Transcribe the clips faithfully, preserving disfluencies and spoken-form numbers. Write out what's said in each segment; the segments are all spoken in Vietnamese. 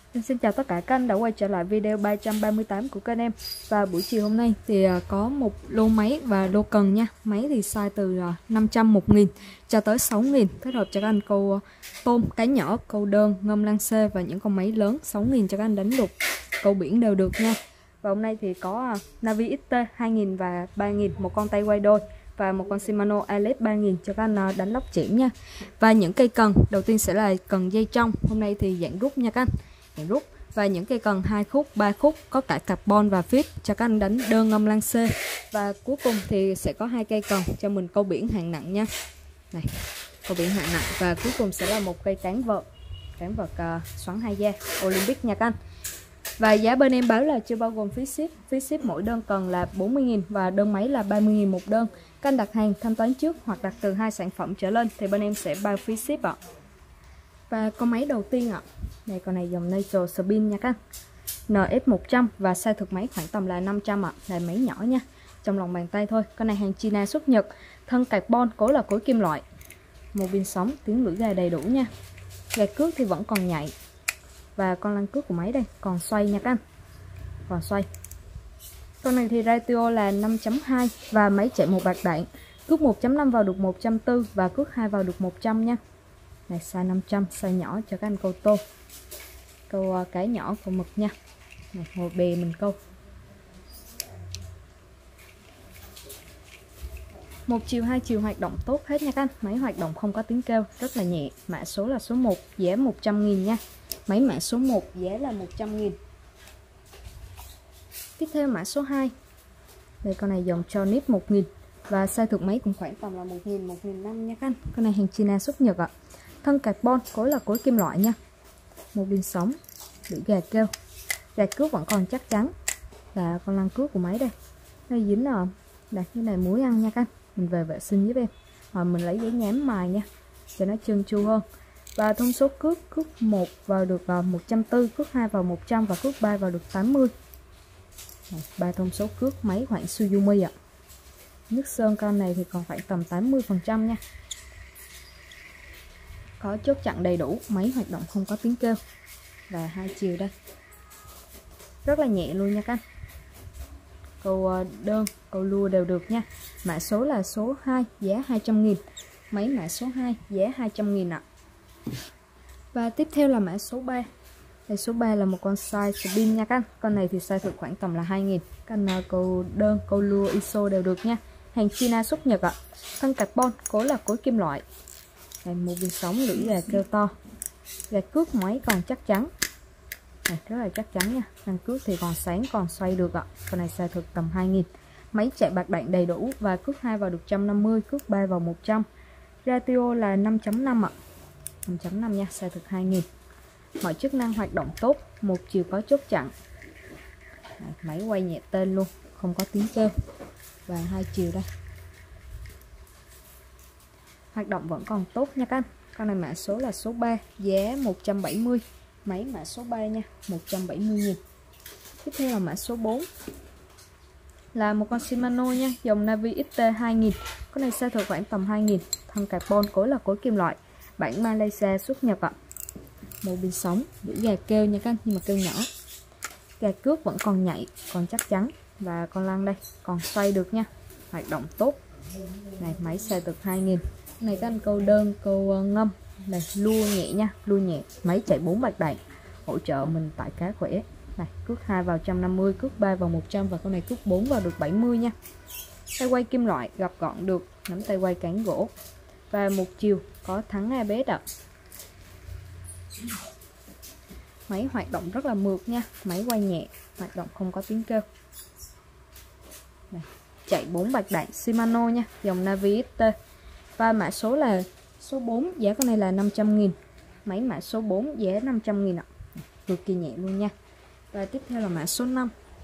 Em xin chào tất cả các anh đã quay trở lại video ba trăm ba mươi tám của kênh em. Và buổi chiều hôm nay thì có một lô máy và lô cần nha. Máy thì size từ năm trăm, một nghìn cho tới sáu nghìn, kết hợp cho các anh câu tôm, cá nhỏ, câu đơn, ngâm lan xê và những con máy lớn sáu nghìn cho các anh đánh lục, câu biển đều được nha. Và hôm nay thì có Navi ích tê hai nghìn và ba nghìn, một con tay quay đôi và một con Shimano Alet ba nghìn cho các anh đánh lóc chẽm nha. Và những cây cần đầu tiên sẽ là cần dây trong, hôm nay thì dạng rút nha các anh, dạng rút. Và những cây cần hai khúc, ba khúc, có cả carbon và fit cho các anh đánh đơn ngâm lan xê. Và cuối cùng thì sẽ có hai cây cần cho mình câu biển hạng nặng nha. Này, câu biển hạng nặng. Và cuối cùng sẽ là một cây cán vợt, cán vợt uh, xoắn hai da Olympic nha các anh. Và giá bên em báo là chưa bao gồm phí ship. Phí ship mỗi đơn cần là bốn mươi nghìn và đơn máy là ba mươi nghìn một đơn. Các anh đặt hàng thanh toán trước hoặc đặt từ hai sản phẩm trở lên thì bên em sẽ bao phí ship ạ. Và con máy đầu tiên ạ, này con này dòng Natural Spin nha các anh, en ép một trăm và size thực máy khoảng tầm là năm trăm ạ. Là máy nhỏ nha, trong lòng bàn tay thôi. Con này hàng China xuất Nhật, thân carbon, cối là cối kim loại, một pin sóng, tiếng lưỡi gà đầy đủ nha. Gà cước thì vẫn còn nhạy. Và con lăn cước của máy đây còn xoay nha các anh, còn xoay. Con này thì ratio là năm chấm hai và máy chạy một bạc đạn, cước một chấm năm vào được một trăm bốn mươi và cước hai vào được một trăm nha. Này size năm trăm, size nhỏ cho các anh câu tô, câu cái nhỏ, câu mực nha. Này, ngồi bè mình câu. Một chiều, hai chiều hoạt động tốt hết nha các anh. Máy hoạt động không có tiếng kêu, rất là nhẹ. Mã số là số một, giá một trăm nghìn nha. Máy mã số một, giá là một trăm nghìn. Tiếp theo mã số hai. Đây con này dòng cho nip một nghìn và size thực máy cũng khoảng tầm là một nghìn, một nghìn năm trăm nha các anh. Con này hàng China xuất Nhật ạ. Thân carbon, cối là cối kim loại nha. Một pin sóng, lưỡi gà kêu. Gà cước vẫn còn chắc chắn. Và con lăn cước của máy đây. Đây dính là đặt như này muối ăn nha các anh. Mình về vệ sinh giúp em. Rồi mình lấy giấy nhám mài nha, cho nó trơn tru hơn. Và thông số cước, cước một vào được một trăm bốn mươi, cước hai vào một trăm và cước ba vào được tám mươi. Ba thông số cước, máy khoảng Suzumi ạ. Nước sơn con này thì còn khoảng tầm tám mươi phần trăm nha. Có chốt chặn đầy đủ, máy hoạt động không có tiếng kêu. Và hai chiều đây, rất là nhẹ luôn nha các anh. Câu đơn, câu lua đều được nha. Mã số là số hai, giá hai trăm nghìn. Máy mã số hai, giá hai trăm nghìn ạ. Và tiếp theo là mã số ba. Đây số ba là một con size spin nha các anh. Con này thì size thực khoảng tầm là hai nghìn. Các anh câu đơn, câu lua, i ét o đều được nha. Hàng China xuất Nhật ạ. Thân carbon, cối là cối kim loại. Đây, một pin sóng, lưỡi gà kêu to. Gà cước máy còn chắc chắn. Này, rất là chắc chắn nha. Lăn cước thì còn sáng, còn xoay được ạ. Con này size thực tầm hai nghìn. Máy chạy bạc đạn đầy đủ và cước hai vào được một trăm năm mươi, cước ba vào một trăm. Ratio là năm chấm năm ạ. năm chấm năm nha, size thực hai nghìn. Mọi chức năng hoạt động tốt, một chiều có chốt chặn. Đây, máy quay nhẹ tên luôn, không có tiếng kêu. Và hai chiều đây, hoạt động vẫn còn tốt nha các anh. Con này mã số là số ba, giá một trăm bảy mươi. Máy mã số ba nha, một trăm bảy mươi nghìn. Tiếp theo là mã số bốn, là một con Shimano nha, dòng Navi ích tê hai nghìn. Con này size thực khoảng tầm hai nghìn. Thân carbon, cối là cối kim loại, bản Malaysia xuất Nhật ạ. Một pin sóng, lưỡi gà kêu nha các anh, nhưng mà kêu nhỏ. Gà cước vẫn còn nhạy, còn chắc chắn. Và con lăn đây còn xoay được nha, hoạt động tốt. Này, máy size thực hai nghìn. Này các anh câu đơn, câu ngâm. Này lua nhẹ nha, lua nhẹ. Máy chạy bốn bạc đạn, hỗ trợ mình tại cá khỏe. Này cước hai vào một trăm năm mươi, cước ba vào một trăm và con này cước bốn vào được bảy mươi nha. Tay quay kim loại, gập gọn được, nắm tay quay cán gỗ. Và một chiều có thắng a bê ét ạ. Máy hoạt động rất là mượt nha, máy quay nhẹ, hoạt động không có tiếng kêu. Này, chạy bốn bạc đạn Shimano nha, dòng Navi ích tê. Và mã số là số bốn, giá con này là năm trăm nghìn. Máy mã số bốn, giá năm trăm nghìn ạ. Cực kỳ nhẹ luôn nha. Và tiếp theo là mã số năm.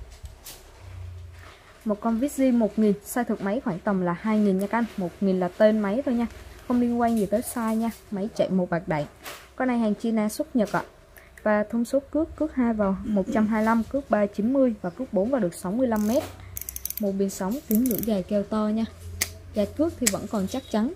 Một con Vizzy một nghìn, size thực máy khoảng tầm là hai nghìn nha các anh. một nghìn là tên máy thôi nha, không liên quan gì tới size nha. Máy chạy một bạc đạn. Con này hàng China xuất Nhật ạ. Và thông số cước, cước hai vào một trăm hai mươi lăm, cước ba chín mươi và cước bốn vào được sáu mươi lăm mét. Một pin sóng, tiếng lưỡi gà kêu to nha. Gà cước thì vẫn còn chắc chắn.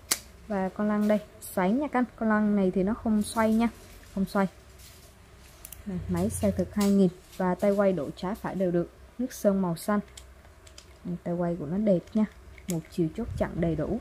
Và con lăn đây, sáng nha các anh. Con lăn này thì nó không xoay nha, không xoay. Này, máy size thực hai nghìn và tay quay độ trái phải đều được, nước sơn màu xanh. Này, tay quay của nó đẹp nha, một chiều chốt chặn đầy đủ.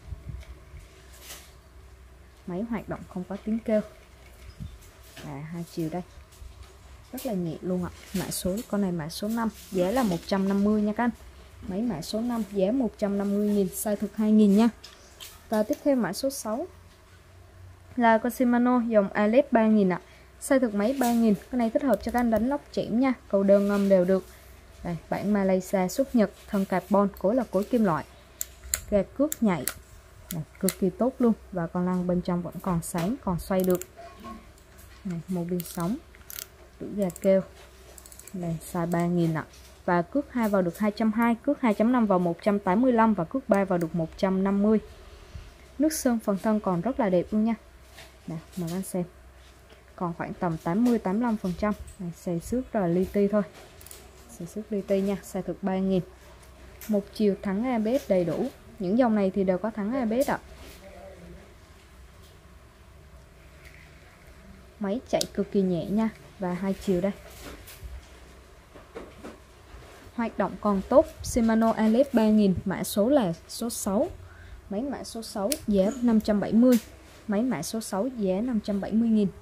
Máy hoạt động không có tiếng kêu. À, hai chiều đây, rất là nhẹ luôn ạ. Mã số con này mã số năm, giá là một trăm năm mươi nha các anh. Máy mã số năm giá một trăm năm mươi nghìn, size thực hai nghìn nha. Và tiếp theo mã số sáu là con Shimano dòng Alet ba nghìn ạ. Size thực máy ba nghìn, cái này thích hợp cho các anh đánh lóc chẽm nha, cầu đơn ngâm đều được. Đây, bản Malaysia xuất Nhật, thân carbon, cối là cối kim loại. Ga cước nhạy. Đây, cực kỳ tốt luôn, và con lăng bên trong vẫn còn sáng, còn xoay được. Này, mô pin sóng, đũa gà kêu. Đây, size ba nghìn ạ. Và cước hai vào được hai trăm hai mươi, cước hai chấm năm vào một trăm tám mươi lăm và cước ba vào được một trăm năm mươi. Nước sơn phần thân còn rất là đẹp luôn nha. Đây, mời các anh xem. Còn khoảng tầm tám mươi tám mươi lăm phần trăm. Này, xay xước rồi li ti thôi. Xay xước li ti nha, size thực ba nghìn. Một chiều thắng a bê ét đầy đủ. Những dòng này thì đều có thắng a bê ét ạ. Máy chạy cực kỳ nhẹ nha, và hai chiều đây. Hoạt động còn tốt. Shimano Alet ba nghìn, mã số là số sáu. Máy mã số sáu giá năm trăm bảy mươi. Máy mã số sáu giá năm trăm bảy mươi nghìn.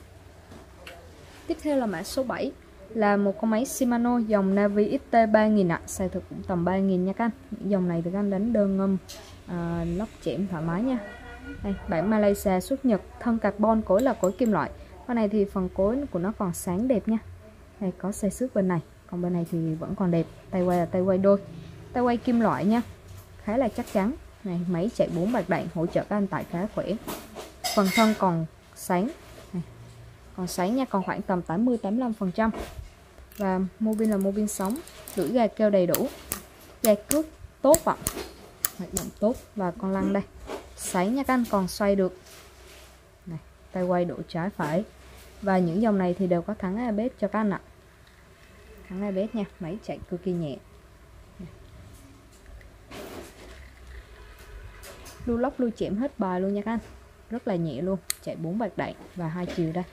Tiếp theo là mã số bảy, là một con máy Shimano dòng Navi ích tê ba nghìn ạ. Size thực cũng tầm ba nghìn nha các anh. Những dòng này thì các anh đánh đơn ngâm, à, lóc chẽm thoải mái nha. Đây, bản Malaysia xuất Nhật, thân carbon, cối là cối kim loại. Con này thì phần cối của nó còn sáng đẹp nha. Đây, có xay xước bên này, còn bên này thì vẫn còn đẹp. Tay quay là tay quay đôi, tay quay kim loại nha, khá là chắc chắn. Này, máy chạy bốn bạc đạn, hỗ trợ các anh tải khá khỏe. Phần thân còn sáng, này, còn sáng nha, còn khoảng tầm tám mươi tám mươi lăm phần trăm. Và mô pin là mô pin sóng, lưỡi gà kêu đầy đủ, ga cước tốt ạ, hoạt động tốt. Và con lăng đây sáng nha các anh, còn xoay được. Này, tay quay độ trái phải. Và những dòng này thì đều có thắng a bê ét cho các anh ạ. Thắng a bê ét nha, máy chạy cực kỳ nhẹ. Lưu lóc lưu chẽm hết bài luôn nha các anh, rất là nhẹ luôn, chạy bốn bạc đạn và hai chiều đây.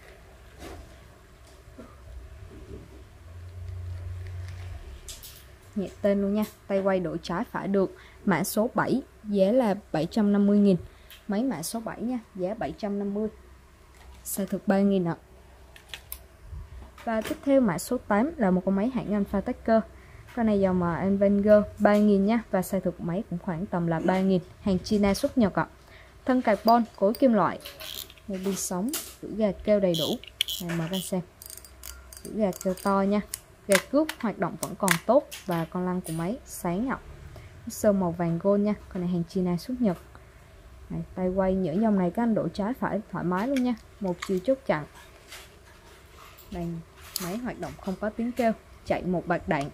Nhẹ tên luôn nha, tay quay độ trái phải được. Mã số bảy giá là bảy trăm năm mươi nghìn. Máy mã số bảy nha, giá bảy trăm năm mươi. Size thực ba nghìn ạ. Và tiếp theo mã số tám là một con máy hãng Anh Fantaker. Con này dòng mà Avenger ba nghìn nha, và size thực máy cũng khoảng tầm là ba nghìn, hàng China xuất Nhật ạ. Thân carbon, cối kim loại, một pin sóng, lưỡi gà kêu đầy đủ. Này, mời các anh xem. Lưỡi gà kêu to nha. Gà cước hoạt động vẫn còn tốt, và con lăng của máy sáng ạ. Sơn màu vàng gold nha, con này hàng China xuất Nhật. Này, tay quay những dòng này các anh độ trái phải thoải mái luôn nha, một chiều chốt chặn. Đây, máy hoạt động không có tiếng kêu, chạy một bạc đạn.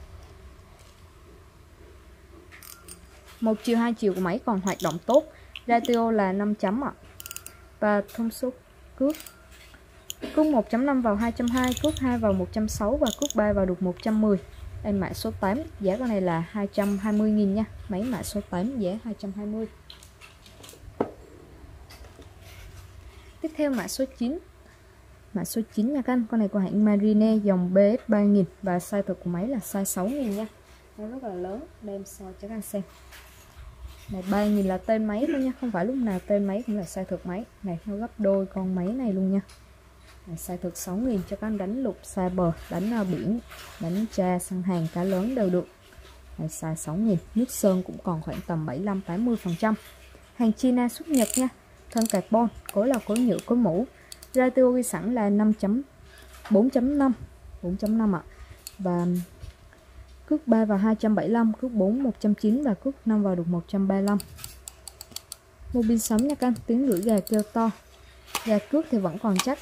Một chiều hai chiều của máy còn hoạt động tốt. Ratio là năm chấm ạ. Và thông số cước, cước một chấm năm vào hai trăm hai mươi, cước hai vào một trăm sáu mươi và cước ba vào được một trăm mười. Đây mã số tám, giá con này là hai trăm hai mươi nghìn nha. Máy mã số tám giá hai trăm hai mươi. Tiếp theo mã số chín. Mã số chín nha các anh, con này của hãng Marine dòng bê ét ba nghìn, và size thực của máy là size sáu nghìn nha. Nó rất là lớn, đem so cho các anh xem. Này, ba nghìn là tên máy thôi nha, không phải lúc nào tên máy cũng là size thực máy. Này, nó gấp đôi con máy này luôn nha. Này, size thực sáu nghìn cho các anh đánh lục, xa bờ, đánh uh, biển, đánh tra, săn hàng, cá lớn đều được. Này, size sáu nghìn, nước sơn cũng còn khoảng tầm bảy mươi lăm tám mươi phần trăm. Hàng China xuất Nhật nha. Thân carbon, cối là cối nhựa, cối mũ. Ratio ghi sẵn là năm chấm bốn chấm năm, bốn chấm năm ạ. Và cước ba vào hai trăm bảy mươi lăm, cước bốn một trăm chín mươi và cước năm vào được một trăm ba mươi lăm. Mô pin sấm nha các anh, tiếng lưỡi gà kêu to. Gà cước thì vẫn còn chắc.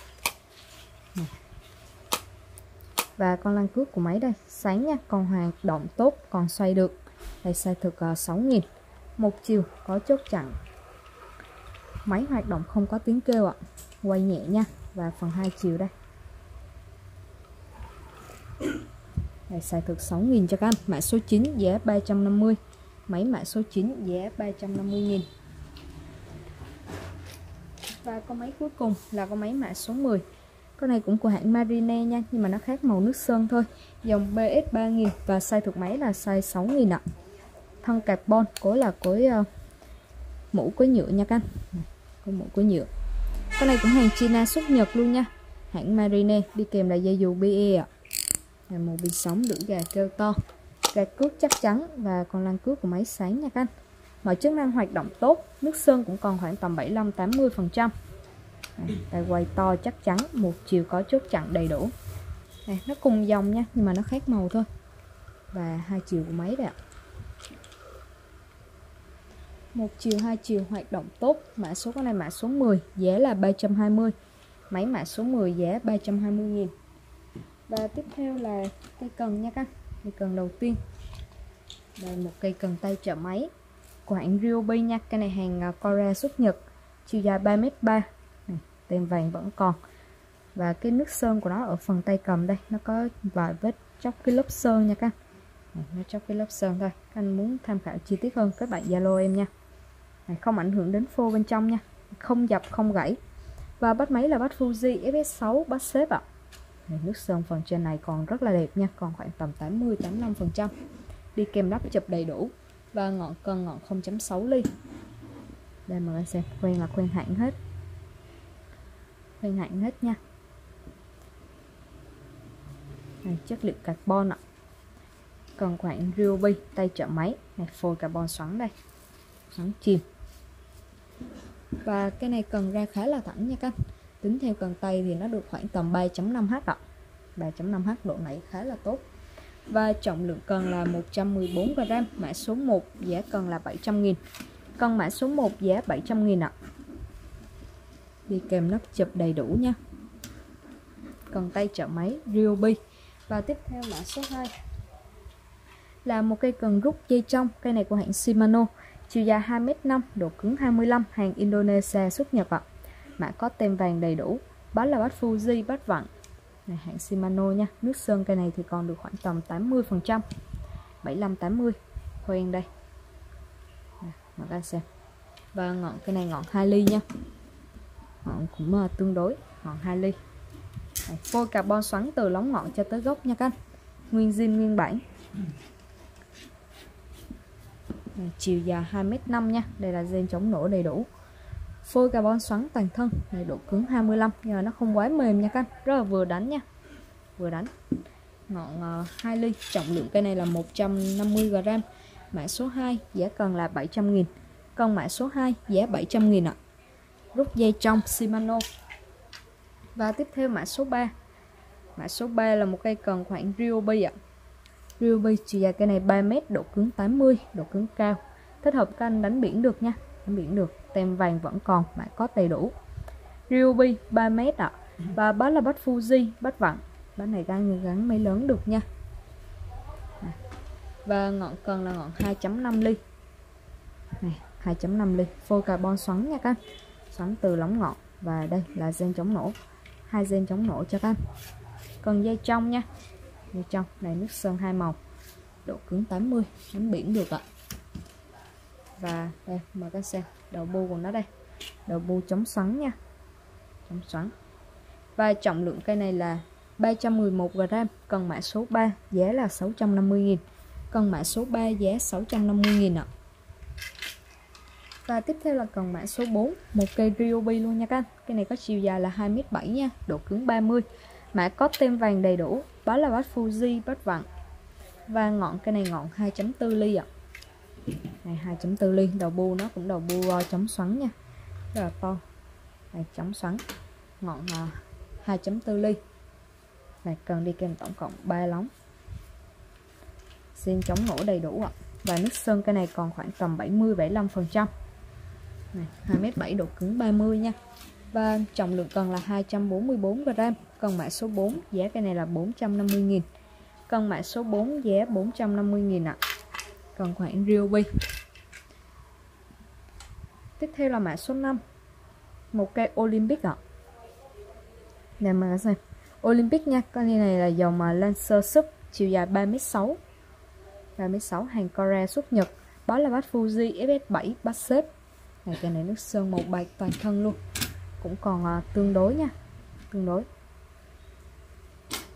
Và con lăng cước của máy đây, sáng nha, còn hoạt động tốt, còn xoay được. Đây size thực uh, sáu nghìn. Một chiều có chốt chặn. Máy hoạt động không có tiếng kêu ạ. Quay nhẹ nha. Và phần hai chiều đây. Đây size thực sáu nghìn cho các anh. Mã số chín giá ba trăm năm mươi. Máy mã số chín giá ba trăm năm mươi nghìn. Và con máy cuối cùng là con máy mã số mười. Con này cũng của hãng Marine nha, nhưng mà nó khác màu nước sơn thôi. Dòng bê ét ba nghìn và size thuộc máy là size sáu nghìn ạ. Thân carbon, cối là cối uh, mũ cối nhựa nha các anh. Có mũ cối nhựa. Con này cũng hàng China xuất Nhật luôn nha. Hãng Marine, đi kèm là dây dù bê e ạ. Là một bình sóng đũa gà kêu to. Gà cước chắc chắn và con lăn cước của máy sáng nha các anh. Mọi chức năng hoạt động tốt, nước sơn cũng còn khoảng tầm bảy mươi lăm đến tám mươi phần trăm. Tay quay to chắc chắn, một chiều có chốt chặn đầy đủ. Này, nó cùng dòng nha, nhưng mà nó khác màu thôi. Và hai chiều của máy đây ạ. Một chiều, hai chiều hoạt động tốt. Mã số con này mã số mười, giá là ba trăm hai mươi. Máy mã số mười giá ba trăm hai mươi nghìn. Và tiếp theo là cây cần nha các anh. Cây cần đầu tiên. Đây một cây cần tay trợ máy của hãng Ryobi nha. Cái này hàng Korea xuất Nhật. Chiều dài ba mét ba. Này, tem vàng vẫn còn. Và cái nước sơn của nó ở phần tay cầm đây, nó có vài vết chóc cái lớp sơn nha các anh. Nó chóc cái lớp sơn thôi. Các anh muốn tham khảo chi tiết hơn các bạn Zalo em nha. Này, không ảnh hưởng đến phô bên trong nha, không dập không gãy. Và bát máy là bát Fuji ép ét sáu bát xếp ạ. Này, nước sơn phần trên này còn rất là đẹp nha, còn khoảng tầm tám mươi đến tám mươi lăm phần trăm. Đi kèm lắp chụp đầy đủ. Và ngọn cân ngọn không phẩy sáu ly. Đây mà các xem, quen là quen hãng hết. Quen hãng hết nha. Này, chất liệu carbon ạ. Còn khoảng Ryobi tay trợ máy này, phôi carbon xoắn đây, xoắn chìm. Và cái này cần ra khá là thẳng nha các anh. Tính theo cần tay thì nó được khoảng tầm ba chấm năm H ạ. ba chấm năm H độ nảy khá là tốt. Và trọng lượng cần là một trăm mười bốn gam. Mã số một giá cần là bảy trăm nghìn. Cần mã số một giá bảy trăm nghìn ạ. Đi kèm nắp chụp đầy đủ nha. Cần tay trợ máy Ryobi. Và tiếp theo mã số hai là một cây cần rút dây trong. Cây này của hãng Shimano. Chiều dài hai mét năm, độ cứng hai mươi lăm, hàng Indonesia xuất Nhật ạ. Mã có tem vàng đầy đủ. Bát là bát Fuji, bát vặn. Này, hãng Shimano nha. Nước sơn cây này thì còn được khoảng tầm tám mươi phần trăm. bảy mươi lăm tám mươi. Khoen đây. Mà các xem. Và ngọn cây này ngọn hai ly nha. Ngọn cũng uh, tương đối, ngọn hai ly. Này, phôi carbon xoắn từ lóng ngọn cho tới gốc nha các anh. Nguyên zin nguyên bản. Này, chiều dài hai mét năm nha. Đây là gen chống nổ đầy đủ. Phôi carbon xoắn toàn thân. Này, độ cứng hai mươi lăm, nhưng mà nó không quá mềm nha các anh. Rất là vừa đánh nha. Vừa đánh. Ngọn uh, hai ly. Trọng lượng cây này là một trăm năm mươi gam. Mã số hai giá cần là bảy trăm nghìn. Còn mã số hai giá bảy trăm nghìn ạ. Rút dây trong Shimano. Và tiếp theo mã số ba. Mã số ba là một cây cần khoảng Ryobi ạ. Ryobi chiều dài cây này ba mét, độ cứng tám mươi, độ cứng cao. Thích hợp các anh đánh biển được nha. Đánh biển được, tem vàng vẫn còn, mã có đầy đủ. Ryobi ba mét ạ. Và bát là bát Fuji, bát vặn. Bát này gắn gắn máy lớn được nha. Và ngọn cần là ngọn hai chấm năm ly. Này, hai chấm năm ly. Phôi carbon xoắn nha các anh. Xoắn từ lóng ngọn. Và đây là gen chống nổ. Hai gen chống nổ cho các anh. Cần dây trong nha. Dây trong này nước sơn hai màu. Độ cứng tám mươi, đánh biển được ạ. Và đây mời các xem đầu bu của nó đây. Đầu bu chống xoắn nha. Chống xoắn. Và trọng lượng cây này là ba trăm mười một gam. Cần mã số ba giá là sáu trăm năm mươi nghìn. Cần mã số ba giá sáu trăm năm mươi nghìn ạ. Và tiếp theo là cần mã số bốn, một cây Ryobi luôn nha các anh. Cây này có chiều dài là hai mét bảy nha, độ cứng ba mươi. Mã có tem vàng đầy đủ. Bát là bát Fuji, bát vặn. Và ngọn cây này ngọn hai chấm bốn ly ạ. Này hai chấm bốn ly, đầu bu nó cũng đầu bu uh, chống xoắn nha. Rất là to. Này chống xoắn. Ngọn uh, hai chấm bốn ly. Này cần đi kèm tổng cộng ba lóng. Xin chống nổ đầy đủ ạ. Và nước sơn cây này còn khoảng tầm bảy mươi đến bảy mươi lăm phần trăm. Này, hai mét bảy, độ cứng ba mươi nha. Và trọng lượng cần là hai trăm bốn mươi bốn gam. Còn mã số bốn giá cây này là bốn trăm năm mươi nghìn. Còn mã số bốn giá bốn trăm năm mươi nghìn ạ. Còn khoảng Ryobi. Tiếp theo là mã số năm, một cây Olympic ạ. Nè mà các xem Olympic nha. Con này là dòng Lancer Sub, chiều dài ba mét sáu. ba mét sáu, hàng Korea xuất Nhật. Đó là bát Fuji ép ét bảy, bát xếp. Này cây này nước sơn màu bạc toàn thân luôn. Cũng còn uh, tương đối nha. Tương đối.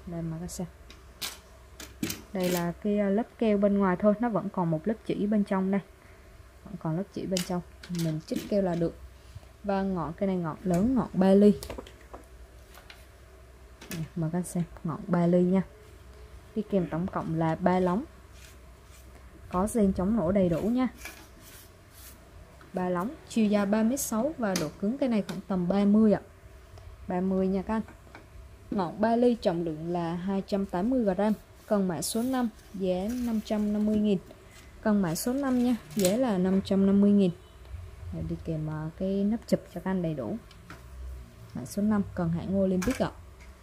Đây mà các xem. Đây là cái lớp keo bên ngoài thôi, nó vẫn còn một lớp chỉ bên trong đây. Vẫn còn lớp chỉ bên trong, mình chích keo là được. Và ngọn cây này ngọn lớn, ngọn ba ly. Đây, mời các xem, ngọn ba ly nha. Đi kèm tổng cộng là ba lóng. Có gen chống nổ đầy đủ nha. ba lóng, chiều dài ba mét sáu và độ cứng cái này khoảng tầm ba mươi ạ. ba mươi nha các anh. Ngọn ba ly trọng lượng là hai trăm tám mươi gam. Cần mã số năm, giá năm trăm năm mươi nghìn. Cần mã số năm nha, giá là năm trăm năm mươi nghìn. Để đi kèm cái nắp chụp cho các anh đầy đủ. Mã số năm cần hãng Olympic ạ.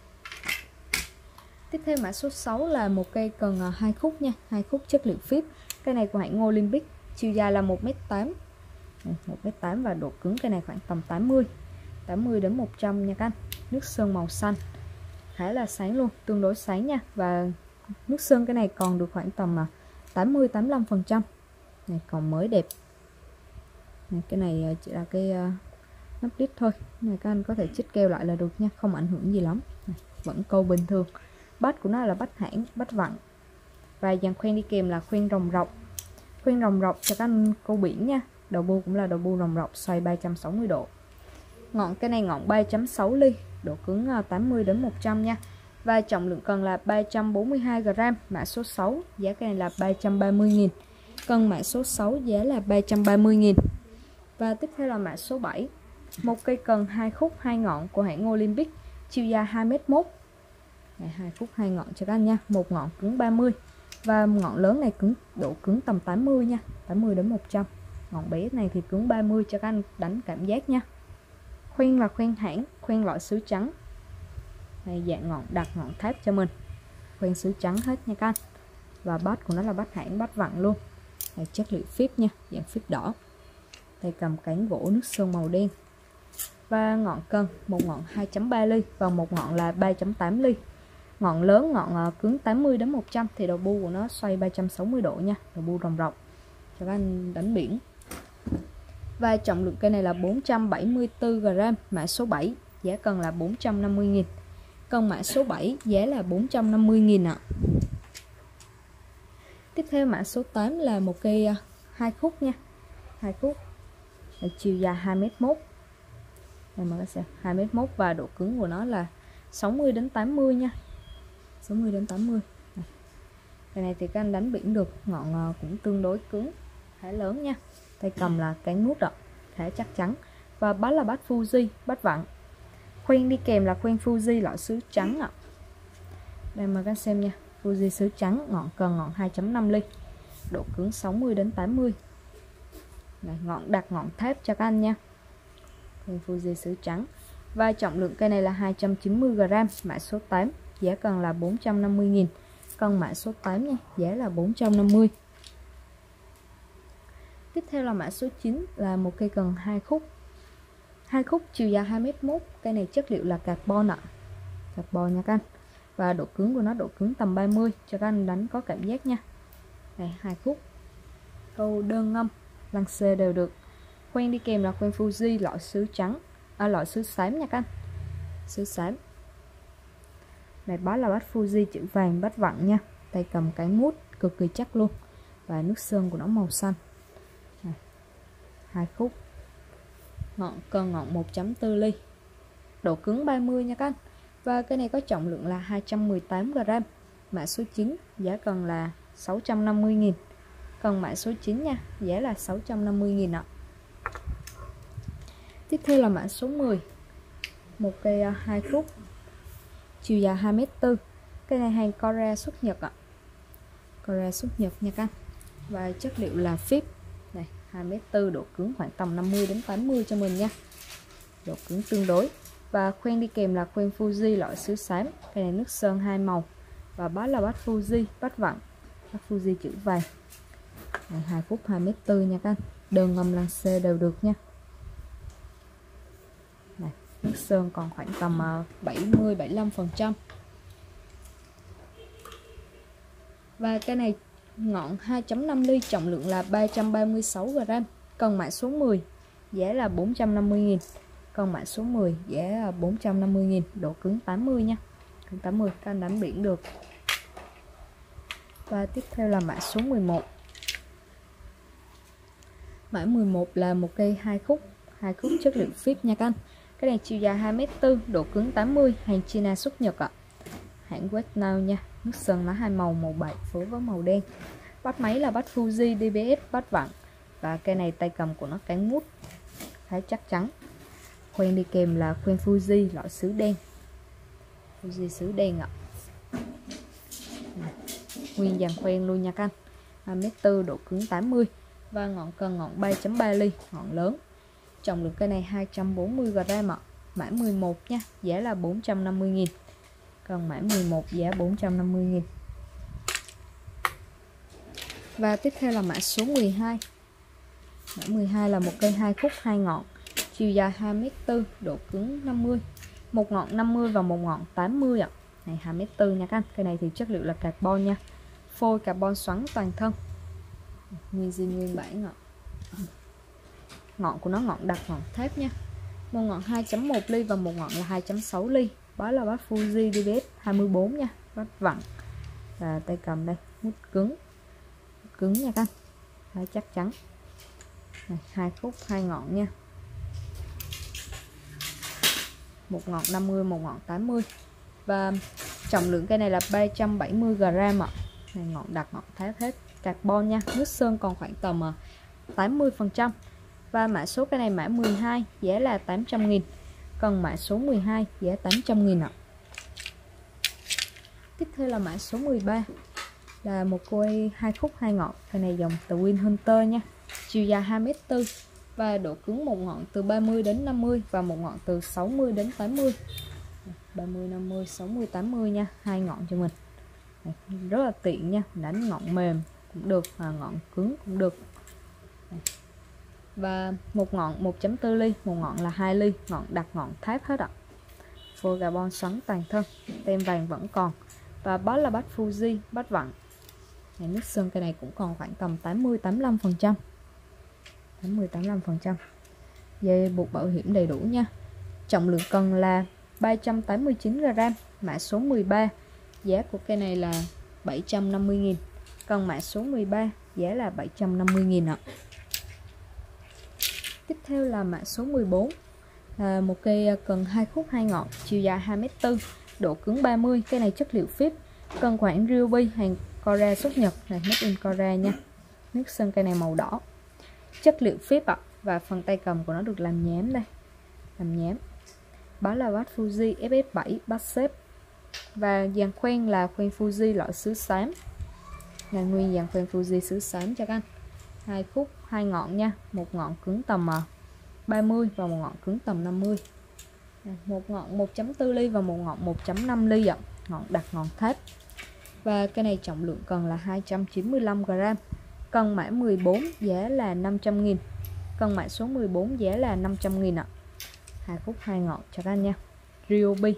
Tiếp theo mã số sáu là một cây cần hai khúc nha, hai khúc chất liệu phíp. Cây này của hãng Olympic, chiều dài là một mét tám. một mét tám và độ cứng cây này khoảng tầm tám mươi. tám mươi đến một trăm nha các anh. Nước sơn màu xanh. Khá là sáng luôn, tương đối sáng nha. Và nước sơn cái này còn được khoảng tầm tám mươi đến tám mươi lăm phần trăm. Này còn mới đẹp. Này, cái này chỉ là cái uh, nắp đít thôi. Này các anh có thể chích keo lại là được nha, không ảnh hưởng gì lắm. Này, vẫn câu bình thường. Bát của nó là bát hãng, bát vặn. Và dàn khoen đi kèm là khoen rồng rọc. Khoen rồng rọc cho các anh câu biển nha. Đầu bu cũng là đầu bu rồng rọc, xoay ba trăm sáu mươi độ. Ngọn cái này ngọn ba chấm sáu ly, độ cứng tám mươi đến một trăm nha. Và trọng lượng cần là ba trăm bốn mươi hai gam. Mã số sáu, giá cái này là ba trăm ba mươi nghìn. Cân mã số sáu giá là ba trăm ba mươi nghìn. Và tiếp theo là mã số bảy. Một cây cần hai khúc hai ngọn của hãng Olympic, chiều dài hai mét một. Này, hai khúc hai ngọn cho các anh nha. Một ngọn cứng ba mươi và ngọn lớn này cứng độ cứng tầm tám mươi nha, tám mươi đến một trăm. Ngọn bé này thì cứng ba mươi cho các anh đánh cảm giác nha. Khoen là khoen hãng, khoen loại sứ trắng. Này, dạng ngọn đặt ngọn tháp cho mình. Khoen sứ trắng hết nha các anh. Và bát của nó là bát hãng, bát vặn luôn. Này, chất liệu phíp nha, dạng phíp đỏ. Tay cầm cán gỗ nước sơn màu đen. Và ngọn cần, một ngọn hai chấm ba ly và một ngọn là ba chấm tám ly. Ngọn lớn, ngọn cứng tám mươi đến một trăm thì đầu bu của nó xoay ba trăm sáu mươi độ nha, đầu bu rồng rọc cho các anh đánh biển. Và trọng lượng cây này là bốn trăm bảy mươi tư gam. Mã số bảy, giá cần là bốn trăm năm mươi nghìn. Còn mã số bảy, giá là bốn trăm năm mươi nghìn ạ. Tiếp theo mã số tám là một cây hai khúc nha. Hai khúc. Đây, chiều dài hai mét một. Đây mà các xem, hai mét một và độ cứng của nó là sáu mươi đến tám mươi nha. sáu mươi đến tám mươi. Đây. Cái này thì các anh đánh biển được, ngọn cũng tương đối cứng, khá lớn nha. Tay cầm là cán nút ạ, khá chắc chắn. Và bát là bát Fuji, bát vặn. Khoen đi kèm là khoen Fuji loại sứ trắng ạ. Đây mà các anh xem nha, Fuji sứ trắng, ngọn cần ngọn hai chấm năm ly. Độ cứng sáu mươi đến tám mươi. Này, ngọn đặt ngọn thép cho các anh nha. Khoen Fuji sứ trắng. Và trọng lượng cây này là hai trăm chín mươi gam. Mã số tám, giá cần là bốn trăm năm mươi nghìn. Còn mã số tám nha, giá là bốn trăm năm mươi. Tiếp theo là mã số chín là một cây cần hai khúc. Hai khúc chiều dài hai mét một. Cây này chất liệu là carbon ạ. Carbon nha các anh. Và độ cứng của nó độ cứng tầm ba mươi cho các anh đánh có cảm giác nha. Này, hai khúc. Câu đơn ngâm, lăng xê đều được. Khoen đi kèm là khoen Fuji loại sứ trắng, à, loại sứ xám nha các anh. Sứ xám. Này, bát là bát Fuji chữ vàng, bát vặn nha. Tay cầm cái mút cực kỳ chắc luôn. Và nước sơn của nó màu xanh. Này, hai khúc. Ngọn cần ngọn một chấm bốn ly. Độ cứng ba mươi nha các anh. Và cái này có trọng lượng là hai trăm mười tám gam. Mã số chín, giá cần là sáu trăm năm mươi nghìn. Còn mã số chín nha, giá là sáu trăm năm mươi nghìn ạ. Tiếp theo là mã số mười. Một cây hai khúc. Chiều dài hai mét bốn. Cây này hàng Korea xuất Nhật ạ. Korea xuất Nhật nha các anh. Và chất liệu là phíp. Này, hai mét bốn, độ cứng khoảng tầm năm mươi đến tám mươi cho mình nha. Độ cứng tương đối. Và khoen đi kèm là khoen Fuji loại sứ xám. Cây này nước sơn hai màu. Và bát là bát Fuji, bát vặn. Bát Fuji chữ vàng. Này, hai khúc hai mét bốn nha các anh. Đơn ngâm lăng xê đều được nha. Này, nước sơn còn khoảng tầm bảy mươi đến bảy mươi lăm phần trăm. Và cái này ngọn hai chấm năm ly, trọng lượng là ba trăm ba mươi sáu gam. Còn mã số mười, giá là bốn trăm năm mươi nghìn. Còn mã số mười, giá là bốn trăm năm mươi nghìn. Độ cứng tám mươi nha. gần tám mươi, các anh đánh biển được. Và tiếp theo là mã số mười một. Mã mười một là một cây hai khúc, hai khúc chất liệu phíp nha các anh. Cái này chiều dài hai mét tư, độ cứng tám mươi, hàng China xuất Nhật ạ. Hãng Westnow nha, nước sơn lá hai màu, màu bạc phối với màu đen. Bát máy là bát Fuji đê bê ét bát vặn. Và cây này tay cầm của nó cán mút khá chắc chắn. Khoen đi kèm là khoen Fuji loại sứ đen, Fuji sứ đen ạ. Nguyên dàn khoen luôn nha các anh. hai mét tư, độ cứng tám mươi. Và ngọn cần ngọn ba chấm ba ly, ngọn lớn. Trọng lượng cây này hai trăm bốn mươi gam ạ. Mã mười một nha, giá là bốn trăm năm mươi nghìn. Còn mã mười một giá bốn trăm năm mươi nghìn. Và tiếp theo là mã số mười hai. Mã mười hai là một cây hai khúc hai ngọn, chiều dài hai mét tư, độ cứng năm mươi. Một ngọn năm mươi và một ngọn tám mươi ạ. Này hai mét tư nha các anh. Cây này thì chất liệu là carbon nha. Phôi carbon xoắn toàn thân. Nguyên zin nguyên bản ạ. Ngọn của nó ngọn đặc, ngọn thép nha. Một ngọn hai chấm một ly và một ngọn là hai chấm sáu ly. Đó là bát Fuji đê bê ét hai mươi bốn nha, bát vặn. Và tay cầm đây, mút cứng. Cứng nha các anh. Khá chắc chắn. Này, hai khúc hai ngọn nha. Một ngọn năm mươi, một ngọn tám mươi. Và trọng lượng cây này là ba trăm bảy mươi gam ạ. Này ngọn đặc, ngọn thép hết carbon nha. Nước sơn còn khoảng tầm tám mươi phần trăm. Và mã số cây này mã mười hai, giá là tám trăm nghìn. Còn mã số mười hai giá tám trăm nghìn ạ. Tiếp theo là mã số mười ba, là một cây hai khúc hai ngọn. Cây này dòng Twin Hunter nha. Chiều dài hai mét tư và độ cứng một ngọn từ ba mươi đến năm mươi và một ngọn từ sáu mươi đến tám mươi. ba mươi, năm mươi, sáu mươi, tám mươi nha, hai ngọn cho mình. Rất là tiện nha, đánh ngọn mềm cũng được, và ngọn cứng cũng được. Và một ngọn một chấm bốn ly, một ngọn là hai ly, ngọn đặc, ngọn thép hết ạ. Phôi carbon xoắn toàn thân, tem vàng vẫn còn. Và bát là bát Fuji, bát vặn. Này, nước sơn cây này cũng còn khoảng tầm tám mươi, tám mươi lăm phần trăm. tám mươi, tám mươi lăm phần trăm. Dây buộc bảo hiểm đầy đủ nha. Trọng lượng cần là ba trăm tám mươi chín gam. Mã số mười ba, giá của cây này là bảy trăm năm mươi nghìn. Còn mã số mười ba, giá là bảy trăm năm mươi nghìn ạ. Tiếp theo là mã số mười bốn, là một cây cần hai khúc hai ngọn, chiều dài hai mét tư, độ cứng ba mươi. Cây này chất liệu phíp, cần khoảng Ryobi, hàng Korea xuất Nhật, này made in Korea nha. Nước sơn cây này màu đỏ, chất liệu phíp ạ. Và phần tay cầm của nó được làm nhám đây, làm nhám. Đó là bát Fuji ép ét bảy bát xếp. Và dàn khoen là khoen Fuji loại sứ xám. Là nguyên dàn khoen Fuji sứ xám cho các anh. Hai khúc hai ngọn nha, một ngọn cứng tầm ba mươi và một ngọn cứng tầm năm mươi. Một ngọn một chấm bốn ly và một ngọn một chấm năm ly ạ. Ngọn đặc, ngọn thép. Và cái này trọng lượng cần là hai trăm chín mươi lăm gam. Cần mã mười bốn giá là năm trăm nghìn. Cần mã số mười bốn giá là năm trăm nghìn ạ. Hai khúc hai ngọn cho các anh nha. Ryobi.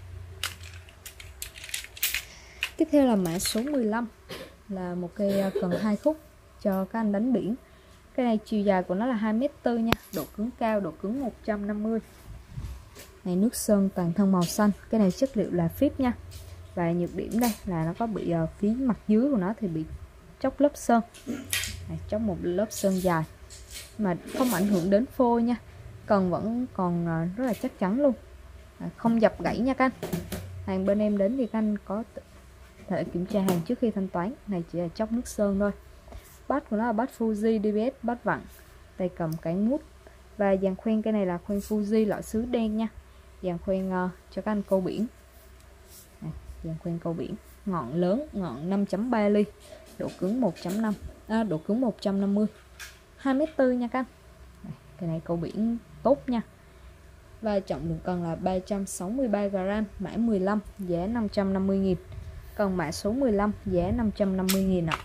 Tiếp theo là mã số mười lăm, là một cây cần hai khúc cho các anh đánh biển. Cái này chiều dài của nó là hai mét tư nha, độ cứng cao, độ cứng một trăm năm mươi. Này nước sơn toàn thân màu xanh. Cái này chất liệu là phíp nha. Và nhược điểm đây là nó có bị uh, phía mặt dưới của nó thì bị chóc lớp sơn. Này, chóc một lớp sơn dài mà không ảnh hưởng đến phôi nha. Cần vẫn còn uh, rất là chắc chắn luôn, à, không dập gãy nha các anh. Hàng bên em đến thì các anh có thể kiểm tra hàng trước khi thanh toán. Này chỉ là chóc nước sơn thôi. Bát của nó là bát Fuji đê bê ét bát vặn, tay cầm cán mút. Và dàn khoen cái này là khoen Fuji loại sứ đen nha. Dàn khoen uh, cho các anh câu biển. Này, dàn khoen câu biển, ngọn lớn, ngọn năm chấm ba ly, độ cứng một chấm năm, à, độ cứng một trăm năm mươi, hai mét tư nha các anh. Này, cái này câu biển tốt nha. Và trọng lượng cần là ba trăm sáu mươi ba gam. Mã mười lăm giá năm trăm năm mươi nghìn. Còn mã số mười lăm giá năm trăm năm mươi nghìn ạ.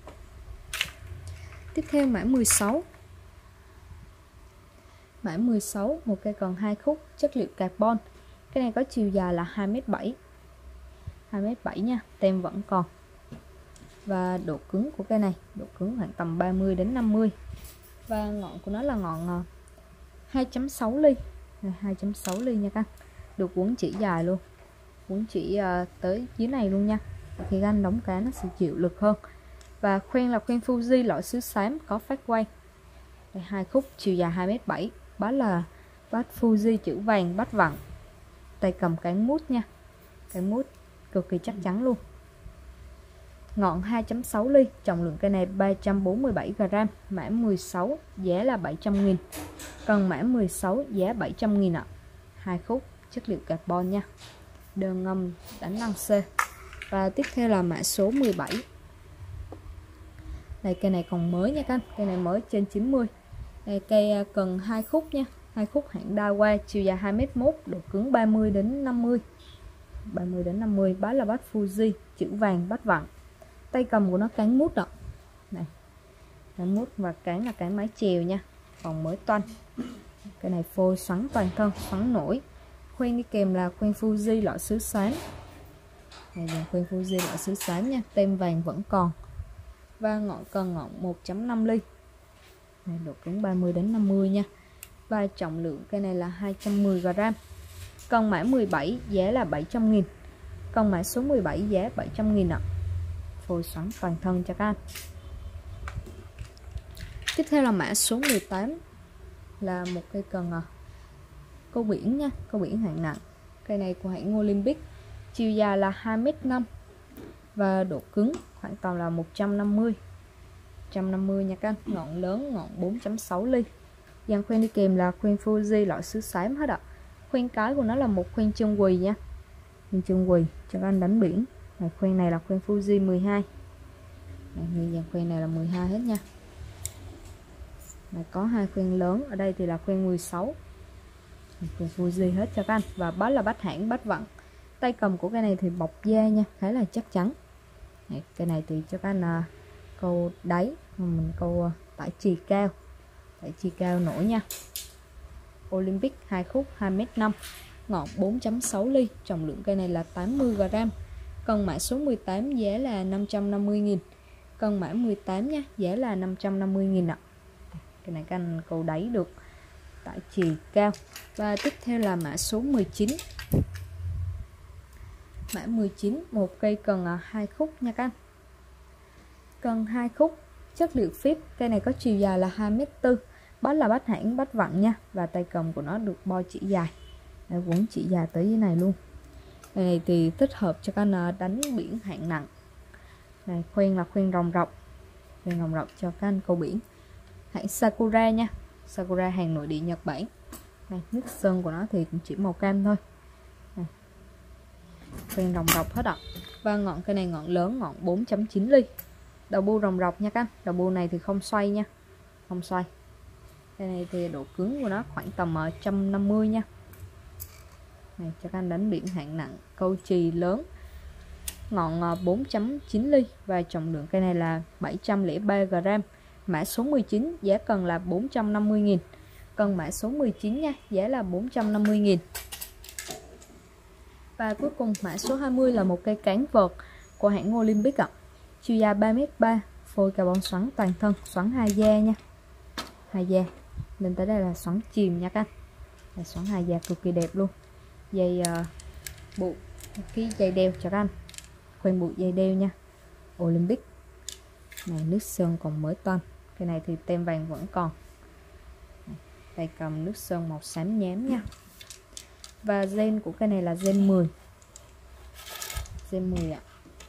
Tiếp theo mã mười sáu. Mã mười sáu, một cây cần hai khúc, chất liệu carbon. Cái này có chiều dài là hai mét bảy. hai mét bảy nha, tem vẫn còn. Và độ cứng của cây này, độ cứng khoảng tầm ba mươi đến năm mươi. Và ngọn của nó là ngọn hai chấm sáu ly. hai chấm sáu ly nha các anh. Được uốn chỉ dài luôn. cũng chỉ uh, tới dưới này luôn nha. Và khi các anh đóng cá nó sẽ chịu lực hơn. Và khoen là khoen Fuji loại sứ xám có phát quay. Đây, hai khúc chiều dài hai mét bảy. Bát là bát Fuji chữ vàng bát vặn. Tay cầm cán mút nha. Cán mút cực kỳ chắc chắn luôn. Ngọn hai chấm sáu ly, trọng lượng cây này ba trăm bốn mươi bảy gam, mã mười sáu, giá là bảy trăm nghìn. Cần mã mười sáu, giá bảy trăm nghìn ạ. Hai khúc, chất liệu carbon nha. Đơn ngâm đánh lăng C. Và tiếp theo là mã số mười bảy. Đây, cây này còn mới nha các anh. Cây này mới trên chín mươi. Đây, cây cần hai khúc nha. Hai khúc hãng Daiwa, chiều dài hai mét một, độ cứng ba mươi đến năm mươi. ba mươi đến năm mươi, bát là bát Fuji, chữ vàng bát vặn. Tay cầm của nó cán mút ạ. Này. Cán mút và cán là cán mái chèo nha. Còn mới toanh. Cái này phôi xoắn toàn thân, xoắn nổi. Khoen đi kèm là khoen Fuji loại sứ xám. Này là khoen Fuji loại sứ xám nha, tem vàng vẫn còn. Và ngọn cần ngọn một chấm năm ly. Này, độ cứng ba mươi đến năm mươi nha. Và trọng lượng cây này là hai trăm mười gam. Con mã mười bảy, giá là bảy trăm nghìn. Con mã số mười bảy, giá bảy trăm nghìn ạ. Phôi xoắn toàn thân cho các anh. Tiếp theo là mã số mười tám, là một cây cần à, câu biển nha, câu biển hạng nặng. Cây này của hãng Olympic, chiều dài là hai mét năm và độ cứng khoảng tầm là một trăm năm mươi. một trăm năm mươi nha các anh. Ngọn lớn, ngọn bốn chấm sáu ly. Dàn khoen đi kèm là khoen Fuji loại sứ xám hết ạ. Khoen cái của nó là một khoen chân quỳ nha. Khoen chân quỳ cho các anh đánh biển. Này, khoen này là khoen Fuji mười hai. Này, dàn khoen này là mười hai hết nha. Này, có hai khoen lớn, ở đây thì là khoen mười sáu. Khoen Fuji hết cho các anh. Và bát là bát hãng bát vặn. Tay cầm của cái này thì bọc da nha, khá là chắc chắn. Này, cái này thì cho các anh à, câu đáy, mình câu à, tải chì cao, tải chì cao nổi nha. Olympic hai khúc hai mét năm, ngọn bốn chấm sáu ly, trọng lượng cây này là tám mươi gam. Cần mã số mười tám, giá là năm trăm năm mươi nghìn. Cần mã mười tám nha, giá là năm trăm năm mươi nghìn ạ. Cái này các anh câu đáy được, tải chì cao. Và tiếp theo là mã số mười chín. Mã mười chín, một cây cần à, hai khúc nha các anh. Cần hai khúc, chất liệu phíp. Cây này có chiều dài là hai mét bốn. Bát là bát hãng bát vặn nha. Và tay cầm của nó được bo chỉ dài. Đây, quấn chỉ dài tới dưới này luôn. Cây này thì thích hợp cho các anh đánh biển hạng nặng. Này, khoen là khoen rồng rọc. Khoen rồng rọc cho các anh câu biển. Hãng Sakura nha. Sakura hàng nội địa Nhật Bản. Này, nước sơn của nó thì cũng chỉ màu cam thôi. Này, khoen rồng rọc hết ạ. Và ngọn cây này ngọn lớn, ngọn bốn chấm chín ly. Đầu bu rồng rọc nha các anh. Đầu bu này thì không xoay nha. Không xoay. Cây này thì độ cứng của nó khoảng tầm một trăm năm mươi nha. Này, cho các anh đánh biển hạng nặng, câu chì lớn. Ngọn bốn chấm chín ly và trọng lượng cây này là bảy trăm lẻ ba gam. Mã số mười chín, giá cần là bốn trăm năm mươi nghìn. Cần mã số mười chín nha, giá là bốn trăm năm mươi nghìn. Và cuối cùng mã số hai mươi là một cây cán vợt của hãng Olympic ạ. Chiều dài ba mét ba, phôi carbon xoắn toàn thân, xoắn hai da nha. Hai da. Lên tới đây là xoắn chìm nha các anh. Là xoắn hai da cực kỳ đẹp luôn. Dây uh, buộc cái dây đeo cho các anh. Khoen buộc dây đeo nha. Olympic. Này, nước sơn còn mới toanh. Cái này thì tem vàng vẫn còn. Tay cầm nước sơn màu xám nhám nha. Và gen của cái này là gen mười. Gen mười ạ.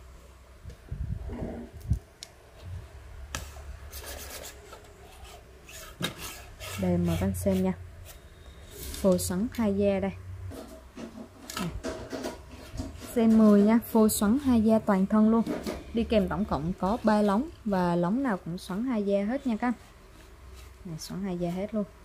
Đây mời các anh xem nha. Phôi xoắn hai da đây. Gen mười nha, phôi xoắn hai da toàn thân luôn. Đi kèm tổng cộng có ba lóng và lóng nào cũng xoắn hai da hết nha các anh. Này, xoắn hai da hết luôn.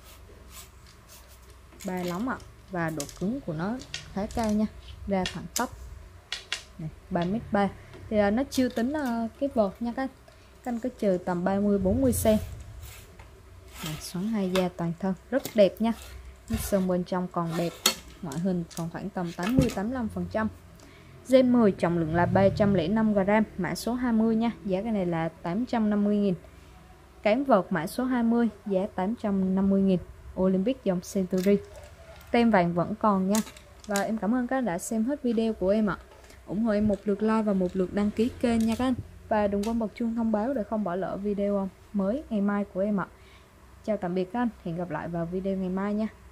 Ba lóng ạ. Và độ cứng của nó khá cao nha. Ra thẳng tắp. Này, ba mét ba. Thì là nó chưa tính uh, cái vợt nha các anh. Các anh có trừ tầm ba mươi bốn mươi xăng-ti-mét. Này, xoắn hai da toàn thân, rất đẹp nha. Nước sơn bên trong còn đẹp. Ngoại hình còn khoảng tầm tám mươi đến tám mươi lăm phần trăm. Gen mười, trọng lượng là ba trăm lẻ năm gam. Mã số hai mươi nha. Giá cái này là tám trăm năm mươi nghìn. Cán vợt mã số hai mươi, giá tám trăm năm mươi nghìn. Olympic dòng Century. Tem vàng vẫn còn nha. Và em cảm ơn các anh đã xem hết video của em ạ. Ủng hộ em một lượt like và một lượt đăng ký kênh nha các anh. Và đừng quên bật chuông thông báo để không bỏ lỡ video mới ngày mai của em ạ. Chào tạm biệt các anh, hẹn gặp lại vào video ngày mai nha.